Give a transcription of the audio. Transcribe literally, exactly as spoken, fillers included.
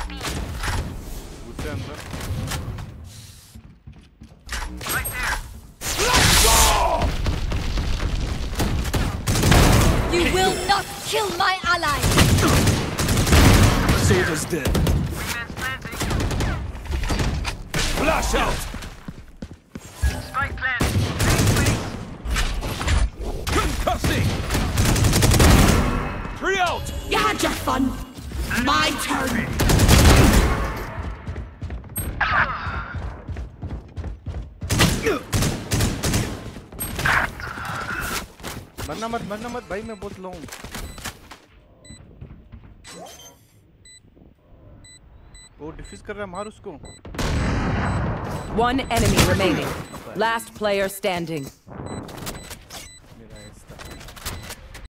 घुसे अंदर। You will not kill my ally. Soldier's dead. Flash out. Spike plant. Concussing. Three out. You had your fun. My turn. मरना मत मरना मत भाई, मैं बहुत लो हूँ। वो डिफ्यूज कर रहा है, मार उसको। One enemy remaining. Last player standing.